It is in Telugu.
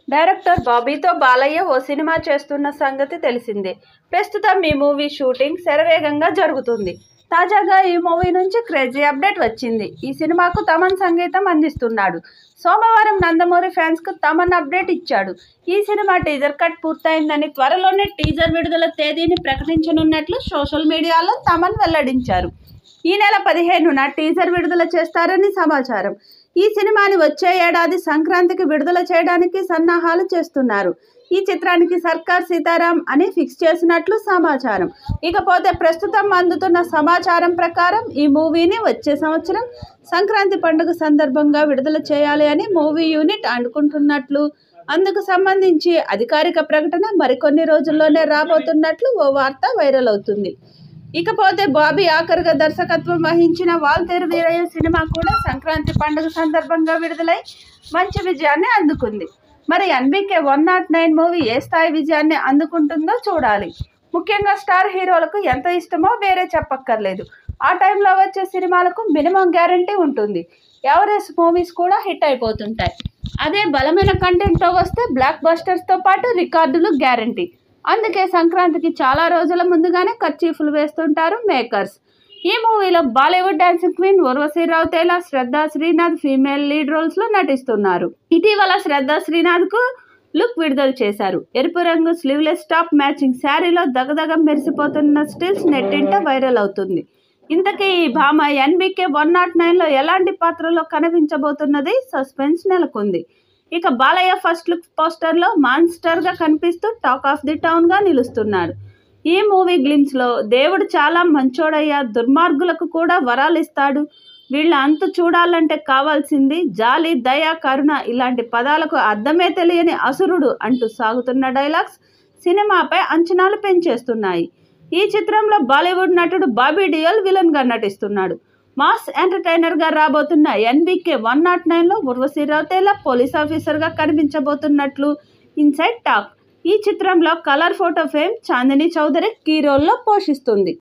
డైరెక్టర్ బాబీతో బాలయ్య ఓ సినిమా చేస్తున్న సంగతి తెలిసిందే. ప్రస్తుతం ఈ మూవీ షూటింగ్ శరవేగంగా జరుగుతుంది. తాజాగా ఈ మూవీ నుంచి క్రేజీ అప్డేట్ వచ్చింది. ఈ సినిమాకు తమన్ సంగీతం అందిస్తున్నాడు. సోమవారం నందమూరి ఫ్యాన్స్ కు తమన్ అప్డేట్ ఇచ్చాడు. ఈ సినిమా టీజర్ కట్ పూర్తయిందని, త్వరలోనే టీజర్ విడుదల తేదీని ప్రకటించనున్నట్లు సోషల్ మీడియాలో తమన్ వెల్లడించారు. ఈ నెల 15న టీజర్ విడుదల చేస్తారని సమాచారం. ఈ సినిమాని వచ్చే ఏడాది సంక్రాంతికి విడుదల చేయడానికి సన్నాహాలు చేస్తున్నారు. ఈ చిత్రానికి సర్కార్ సీతారాం అని ఫిక్స్ చేసినట్లు సమాచారం. ఇకపోతే ప్రస్తుతం అందుతున్న సమాచారం ప్రకారం ఈ మూవీని వచ్చే సంవత్సరం సంక్రాంతి పండుగ సందర్భంగా విడుదల చేయాలి అని మూవీ యూనిట్ అనుకుంటున్నట్లు, అందుకు సంబంధించి అధికారిక ప్రకటన మరికొన్ని రోజుల్లోనే రాబోతున్నట్లు ఓ వార్త వైరల్ అవుతుంది. ఇకపోతే బాబీ ఆఖరుగా దర్శకత్వం వహించిన వాల్తేరు వీరయ్య సినిమా కూడా సంక్రాంతి పండుగ సందర్భంగా విడుదలై మంచి విజయాన్ని అందుకుంది. మరి ఎన్బీకే 109 మూవీ ఏ స్థాయి విజయాన్ని అందుకుంటుందో చూడాలి. ముఖ్యంగా స్టార్ హీరోలకు ఎంత ఇష్టమో వేరే చెప్పక్కర్లేదు. ఆ టైంలో వచ్చే సినిమాలకు మినిమం గ్యారంటీ ఉంటుంది. ఎవరెస్ట్ మూవీస్ కూడా హిట్ అయిపోతుంటాయి. అదే బలమైన కంటెంట్తో వస్తే బ్లాక్ బస్టర్స్తో పాటు రికార్డులు గ్యారంటీ. అందుకే సంక్రాంతికి చాలా రోజుల ముందుగానే కర్చీఫ్లు వేస్తుంటారు మేకర్స్. ఈ మూవీలో Bollywood dancing queen Urvashi Rautela, Shraddha Srinath female lead రోల్స్లో నటిస్తున్నారు. ఇటీవల శ్రద్ధా శ్రీనాథ్కు లుక్ విడుదల చేశారు. ఎరుపు రంగు స్లీవ్లెస్ టాప్ మ్యాచింగ్ శారీలో దగదగ మెరిసిపోతున్న స్టిల్స్ నెట్టింట వైరల్ అవుతుంది. ఇంతకీ ఈ భామ ఎన్బీకే 109లో ఎలాంటి పాత్రలో కనిపించబోతున్నది సస్పెన్స్ నెలకొంది. ఇక బాలయ్య ఫస్ట్ లుక్ పోస్టర్లో మాన్స్టర్గా కనిపిస్తూ టాక్ ఆఫ్ ది టౌన్గా నిలుస్తున్నాడు. ఈ మూవీ గ్లిమ్స్లో దేవుడు చాలా మంచోడయ్యా, దుర్మార్గులకు కూడా వరాలు ఇస్తాడు, వీళ్ళ అంతు చూడాలంటే కావాల్సింది జాలి, దయ, కరుణ ఇలాంటి పదాలకు అర్థమే తెలియని అసురుడు అంటూ సాగుతున్న డైలాగ్స్ సినిమాపై అంచనాలు పెంచేస్తున్నాయి. ఈ చిత్రంలో బాలీవుడ్ నటుడు బాబీ డియోల్ విలన్గా నటిస్తున్నాడు. మాస్ ఎంటర్టైనర్గా రాబోతున్న ఎన్బీకే 109లో ఉర్వశీ రౌతేలా పోలీస్ ఆఫీసర్గా కనిపించబోతున్నట్లు ఇన్సైడ్ టాక్. ఈ చిత్రంలో colour photo fame Chandini Chowdary key రోల్లో పోషిస్తుంది.